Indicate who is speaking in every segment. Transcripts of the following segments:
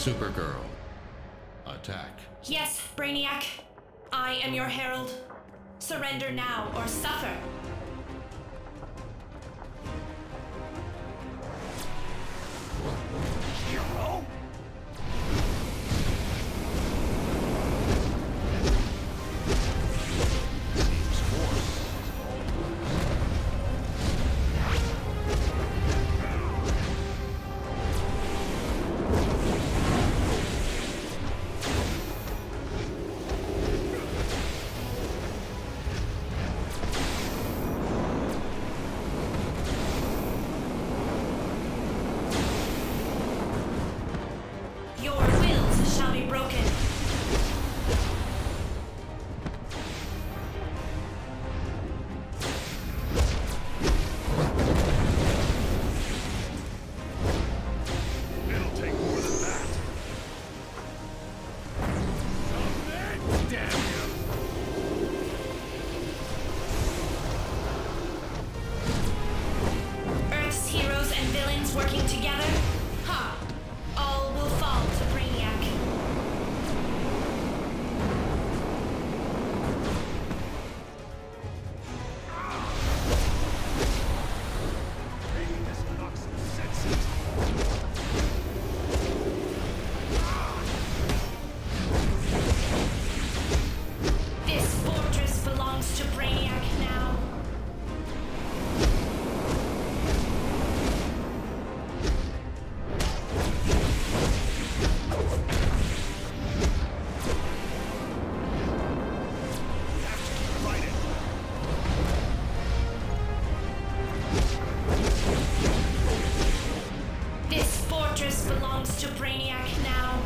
Speaker 1: Supergirl, attack.
Speaker 2: Yes, Brainiac. I am your herald. Surrender now or suffer.
Speaker 3: Hero?
Speaker 2: Your wills shall be broken.
Speaker 3: It'll take more than that. Damn you!
Speaker 2: Earth's heroes and villains working together? Ha! All will fall to Brainiac.
Speaker 3: Maybe this knocks the senses.
Speaker 2: This fortress belongs to Brainiac now.
Speaker 3: Fight it.
Speaker 2: This fortress belongs to Brainiac now.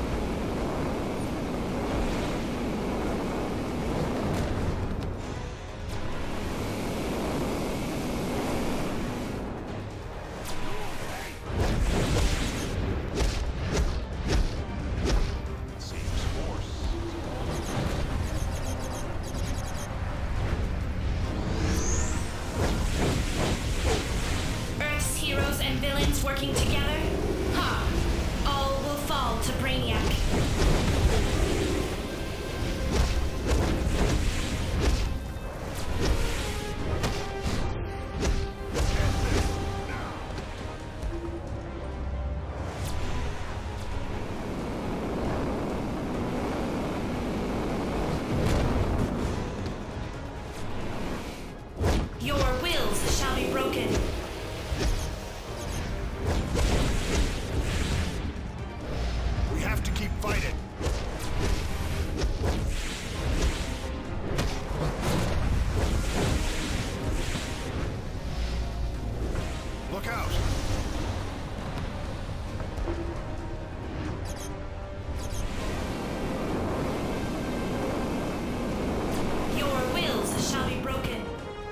Speaker 3: Seems force.
Speaker 2: Earth's heroes and villains working together? Ha! All will fall to Brainiac. Your wills shall be broken.
Speaker 3: We have to keep fighting. Look out!
Speaker 2: Your wills shall be broken.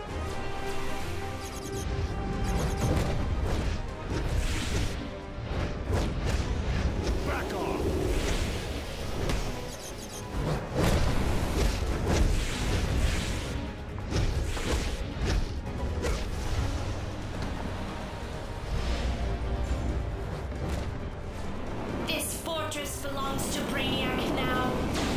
Speaker 3: Back off!
Speaker 2: This fortress belongs to Brainiac now.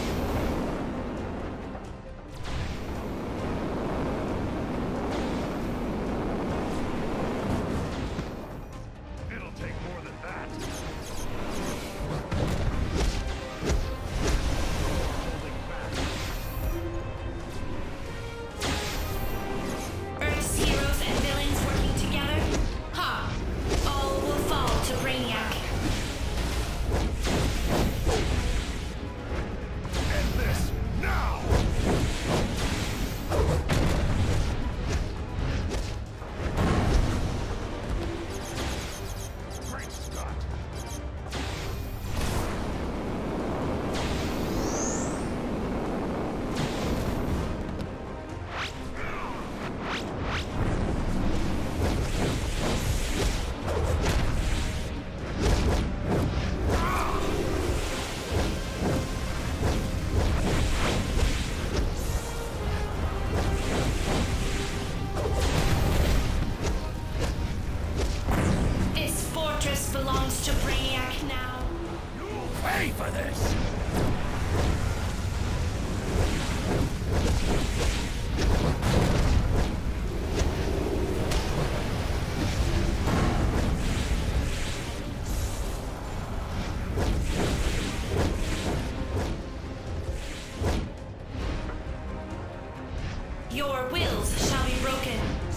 Speaker 3: It'll take more than that. Holding back.
Speaker 2: Earth's heroes and villains working together? Ha! All will fall to Brainiac.
Speaker 3: End this now! Great Scott!
Speaker 2: This fortress belongs to Brainiac now.
Speaker 3: You'll pay for this!
Speaker 2: Your wills shall be broken.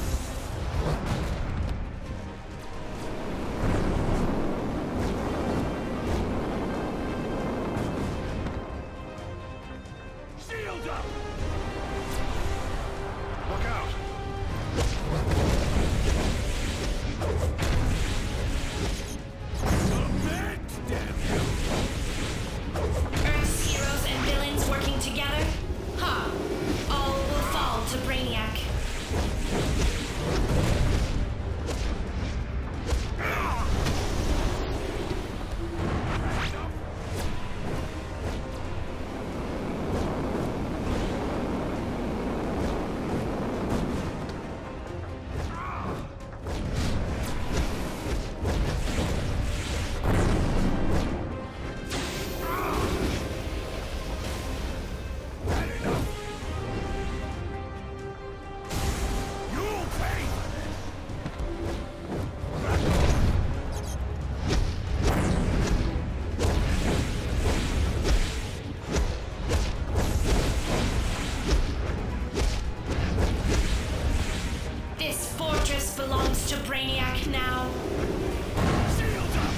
Speaker 3: Shield up! Look out! Submit, damn you!
Speaker 2: Earth's heroes and villains working together? Ha! All will fall to Brainiac.
Speaker 3: You'll pay for this!
Speaker 2: This fortress belongs to Brainiac now.
Speaker 3: Shield up!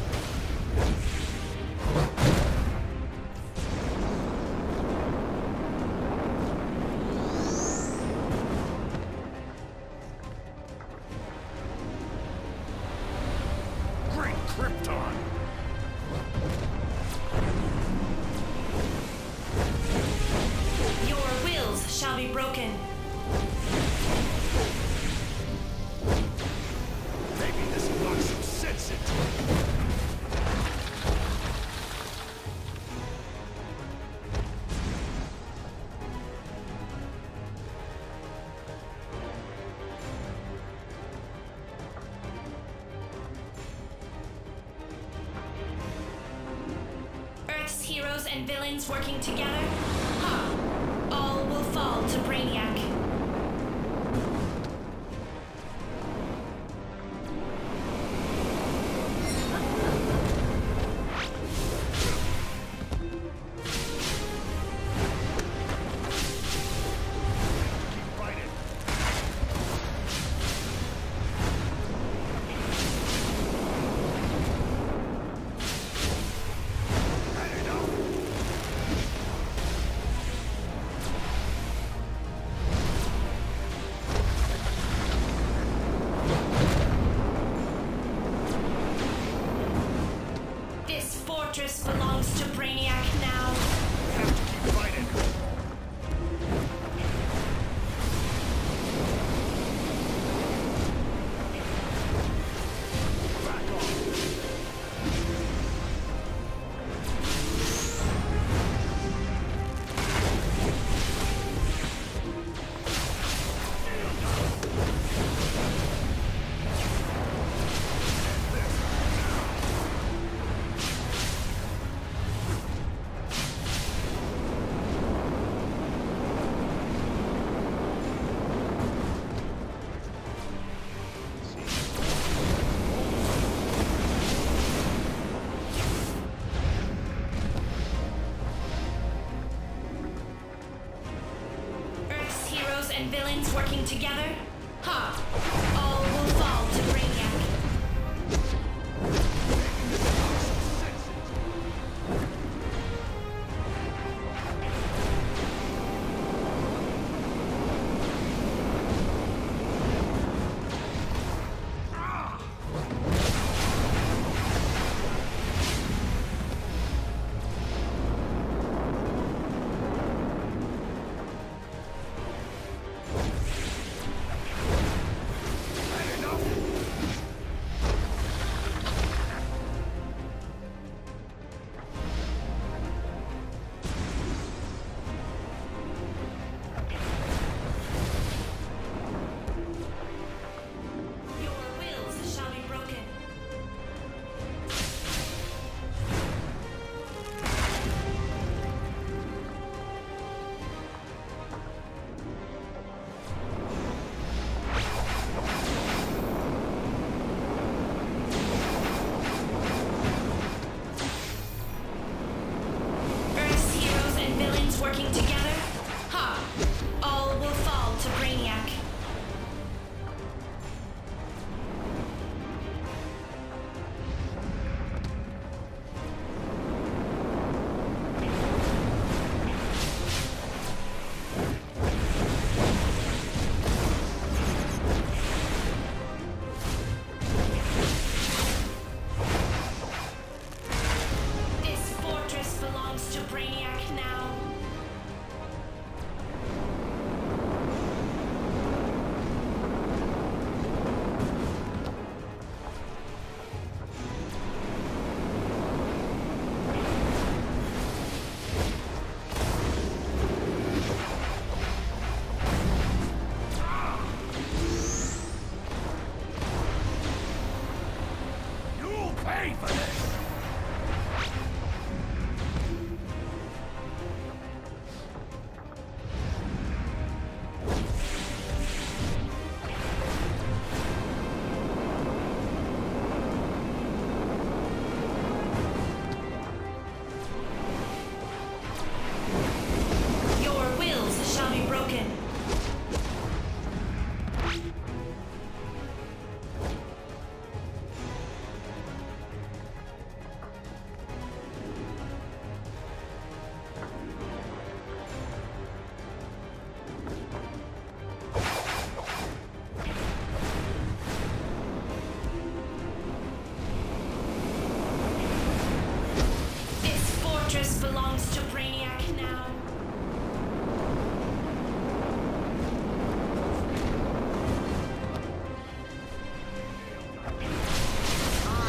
Speaker 3: Great Krypton!
Speaker 2: Your wills shall be broken.
Speaker 3: Maybe this will knock some sense into it.
Speaker 2: Earth's heroes and villains working together? Ha! All will fall to Brainiac.
Speaker 3: Keep fighting. Had enough!
Speaker 2: This fortress belongs to Brainiac now.
Speaker 3: Have to keep fighting. Back off.
Speaker 2: Earth's heroes and villains working together? Ha! All will fall to Brainiac.
Speaker 3: pay for this!
Speaker 2: Your wills shall be broken. This fortress belongs to Brainiac now.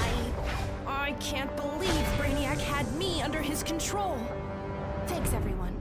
Speaker 4: I can't believe Brainiac had me under his control. Thanks, everyone.